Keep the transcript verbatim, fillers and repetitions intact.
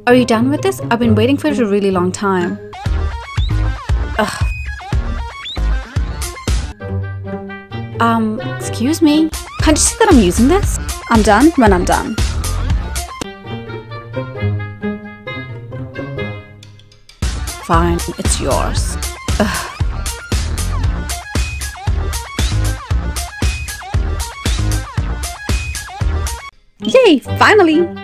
Are you done with this? I've been waiting for it a really long time. Ugh. Um, excuse me. Can't you see that I'm using this? I'm done when I'm done. Fine, it's yours. Ugh. Yay, finally!